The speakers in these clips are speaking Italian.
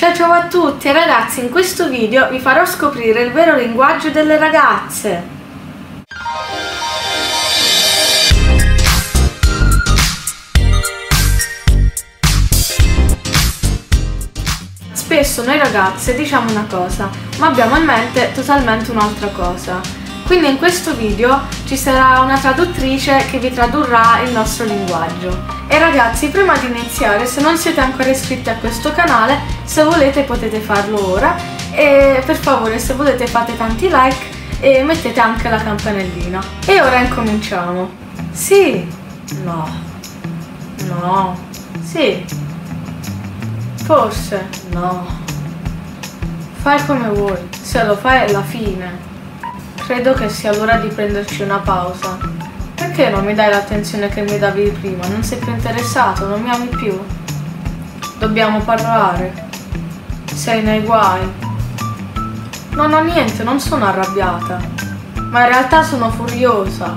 Ciao a tutti ragazzi, in questo video vi farò scoprire il vero linguaggio delle ragazze. Spesso noi ragazze diciamo una cosa, ma abbiamo in mente totalmente un'altra cosa. Quindi in questo video ci sarà una traduttrice che vi tradurrà il nostro linguaggio. E ragazzi, prima di iniziare, se non siete ancora iscritti a questo canale, se volete potete farlo ora e per favore se volete fate tanti like e mettete anche la campanellina. E ora incominciamo. Sì, no, no, sì, forse, no. Fai come vuoi, se lo fai è la fine. Credo che sia l'ora di prenderci una pausa. Perché non mi dai l'attenzione che mi davi prima? Non sei più interessato? Non mi ami più? Dobbiamo parlare. Sei nei guai. Non ho niente, non sono arrabbiata. Ma in realtà sono furiosa.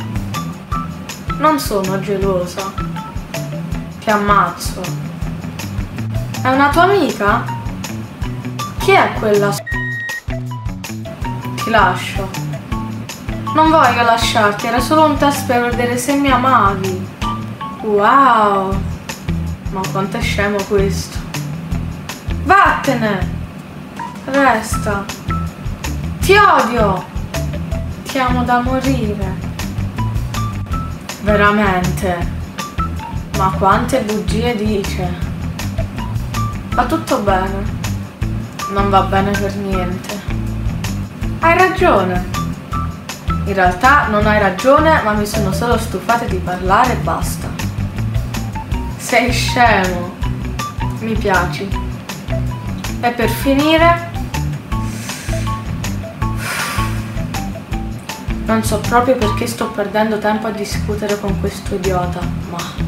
Non sono gelosa. Ti ammazzo. È una tua amica? Chi è quella Ti lascio. Non voglio lasciarti, era solo un test per vedere se mi amavi. Wow! Ma quanto è scemo questo. Vattene! Resta. Ti odio! Ti amo da morire. Veramente. Ma quante bugie dice. Va tutto bene. Non va bene per niente. Hai ragione. In realtà non hai ragione, ma mi sono solo stufata di parlare e basta. Sei scemo. Mi piaci. E per finire, non so proprio perché sto perdendo tempo a discutere con questo idiota, ma...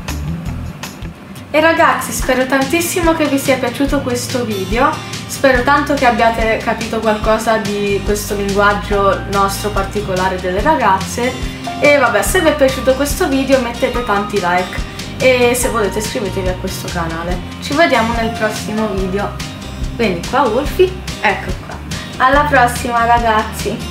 E ragazzi, spero tantissimo che vi sia piaciuto questo video, spero tanto che abbiate capito qualcosa di questo linguaggio nostro particolare delle ragazze e vabbè, se vi è piaciuto questo video mettete tanti like e se volete iscrivetevi a questo canale. Ci vediamo nel prossimo video. Vieni qua Wolfie, ecco qua. Alla prossima ragazzi!